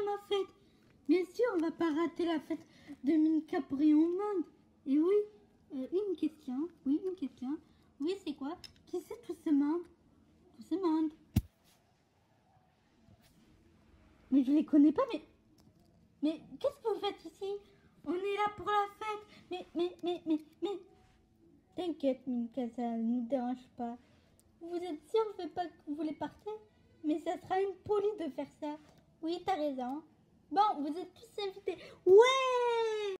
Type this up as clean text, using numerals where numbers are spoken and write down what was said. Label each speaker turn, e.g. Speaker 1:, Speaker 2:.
Speaker 1: ma fête. Bien sûr, on va pas rater la fête de Milka pour rien au monde. Et oui, une question. Oui, une question. Oui, c'est quoi? Qui c'est tout ce monde? Tout ce monde. Mais je les connais pas, mais qu'est-ce que vous faites ici? On est là pour la fête. Mais. T'inquiète, Milka, ça ne nous dérange pas. Vous êtes sûr, je veux pas que vous voulez partir? Mais ça sera impoli de faire ça. Oui, t'as raison. Bon, vous êtes tous invités. Ouais!